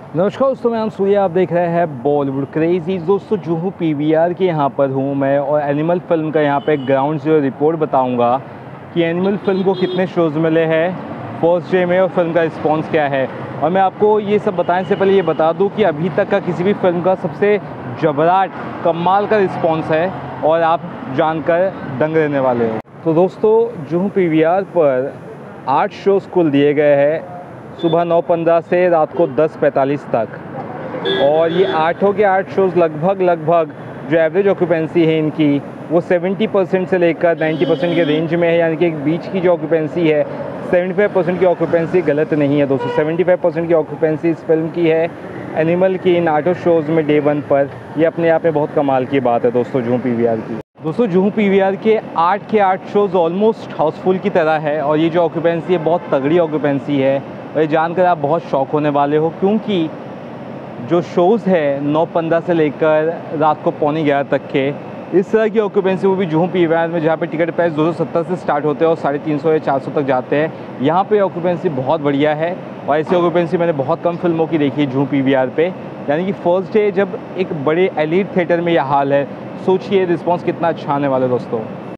नमस्कार दोस्तों, मैं सूर्या, आप देख रहे हैं बॉलीवुड क्रेजी। दोस्तों जूहू पीवीआर के यहाँ पर हूँ मैं और एनिमल फिल्म का यहाँ पे ग्राउंड ज़ीरो रिपोर्ट बताऊँगा कि एनिमल फिल्म को कितने शोज़ मिले हैं फर्स्ट डे में और फिल्म का रिस्पॉन्स क्या है। और मैं आपको ये सब बताने से पहले ये बता दूँ कि अभी तक का किसी भी फिल्म का सबसे जबराट कमाल का रिस्पॉन्स है और आप जानकर दंग रहने वाले हो। तो दोस्तों जूहू पीवीआर पर 8 शोज़ कुल दिए गए हैं, सुबह 9:15 से रात को 10:45 तक। और ये 8 के 8 शोज़ लगभग जो एवरेज ऑक्यूपेंसी है इनकी वो 70% से लेकर 90% के रेंज में है। यानी कि एक बीच की जो ऑक्यूपेंसी है 75% की ऑक्यूपेंसी गलत नहीं है दोस्तों। 75% की ऑक्यूपेंसी इस फिल्म की है एनिमल की इन 8 शोज़ में डे 1 पर। ये अपने आप में बहुत कमाल की बात है दोस्तों जूहू पीवीआर की। दोस्तों जूहू पीवीआर के 8 शोज़ ऑलमोस्ट हाउसफुल की तरह है और ये जो ऑक्यूपेंसी है बहुत तगड़ी ऑक्यूपेंसी है। और ये जानकर आप बहुत शौक होने वाले हो क्योंकि जो शोज़ है 9:15 से लेकर रात को 11:45 तक के इस तरह की ऑक्यूपेंसी वो भी जूहू पीवीआर में, जहाँ पे टिकट प्राइस 270 से स्टार्ट होते हैं और 350 या 400 तक जाते हैं। यहाँ पे ऑक्यूपेंसी बहुत बढ़िया है और ऐसी ऑक्यूपेंसी मैंने बहुत कम फिल्मों की देखी है जूहू पीवीआर पे। यानी कि फर्स्ट डे जब एक बड़े एलीट थिएटर में यह हाल है, सोचिए रिस्पॉन्स कितना अच्छा आने वाला है दोस्तों।